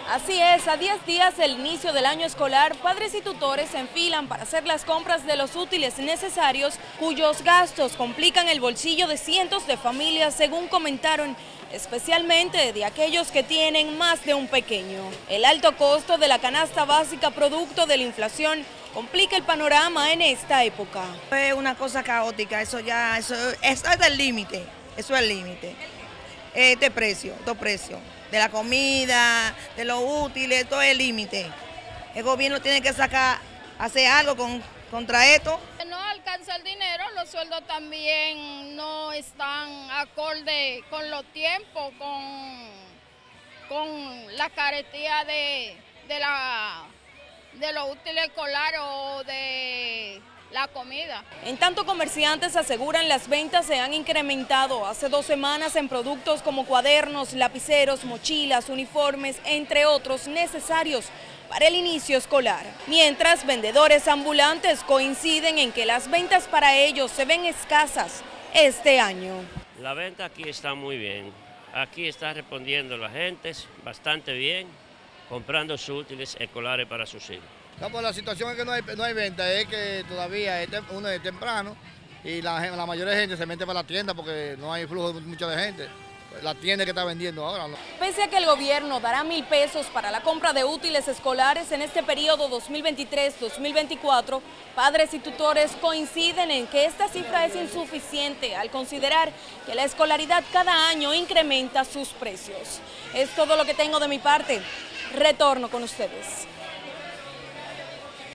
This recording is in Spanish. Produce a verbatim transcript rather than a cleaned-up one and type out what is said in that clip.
Así es, a diez días del inicio del año escolar, padres y tutores se enfilan para hacer las compras de los útiles necesarios, cuyos gastos complican el bolsillo de cientos de familias, según comentaron, especialmente de aquellos que tienen más de un pequeño. El alto costo de la canasta básica producto de la inflación complica el panorama en esta época. Es una cosa caótica, eso ya, eso, eso es el límite, eso es el límite. Este precio, estos precios, de la comida, de los útiles, todo es el límite. El gobierno tiene que sacar, hacer algo con, contra esto. No alcanza el dinero, los sueldos también no están acorde con los tiempos, con, con la carestía de, de, la, de los útiles escolares o de la comida. En tanto, comerciantes aseguran las ventas se han incrementado hace dos semanas en productos como cuadernos, lapiceros, mochilas, uniformes, entre otros necesarios para el inicio escolar. Mientras, vendedores ambulantes coinciden en que las ventas para ellos se ven escasas este año. La venta aquí está muy bien, aquí está respondiendo la gente bastante bien, comprando sus útiles escolares para sus hijos. No, pues la situación es que no hay, no hay venta, es que todavía es, uno es temprano y la, la mayoría de gente se mete para la tienda porque no hay flujo mucho de gente. La tienda que está vendiendo ahora, ¿no? Pese a que el gobierno dará mil pesos para la compra de útiles escolares en este periodo dos mil veintitrés dos mil veinticuatro, padres y tutores coinciden en que esta cifra es insuficiente al considerar que la escolaridad cada año incrementa sus precios. Es todo lo que tengo de mi parte. Retorno con ustedes.